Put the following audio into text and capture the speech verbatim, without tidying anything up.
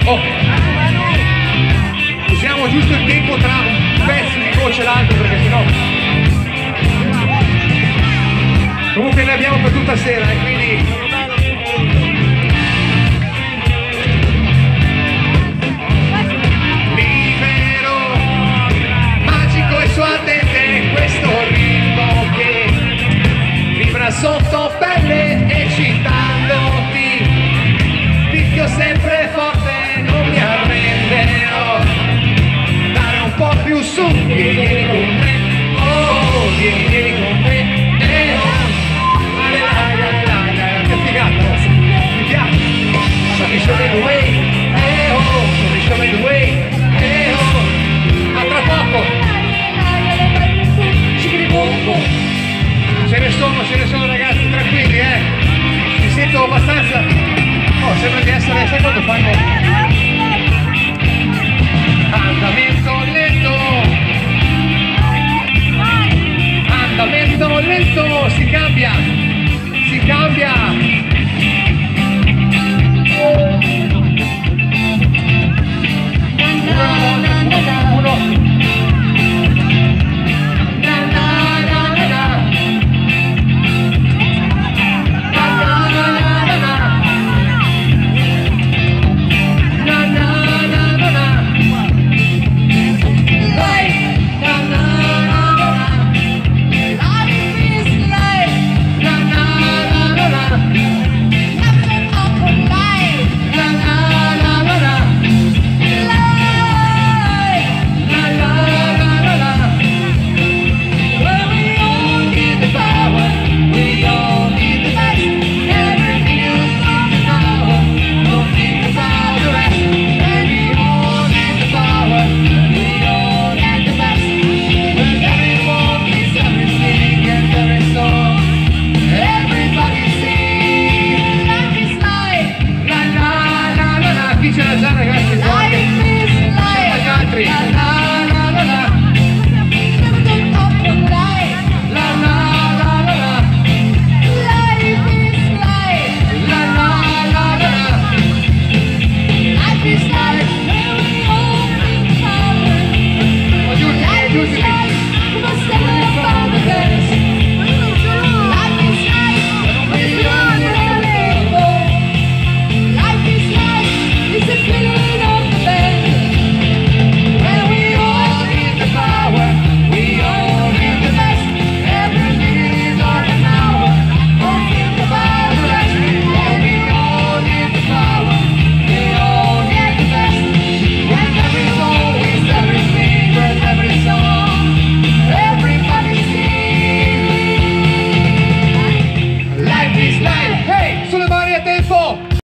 Oh. Usiamo giusto il tempo tra un pezzo di voce e l'altro perché sennò... Comunque ne abbiamo per tutta sera e quindi... Libero, magico e suadente questo ritmo che vibra sotto pelle eccitandoti. Picchio sempre forte, non mi arrenderò. Dare un po' più su, vieni con me, oh, vieni, vieni con me, eh, oh. Mi piace, show me, show me the way, eh oh, show me, show me the way, eh oh, a tra poco, ce ne sono, ce ne sono ragazzi, tranquilli eh, mi sento abbastanza, oh sembra di essere, sai quando fanno, andamento lento, andamento lento, si cambia, si cambia.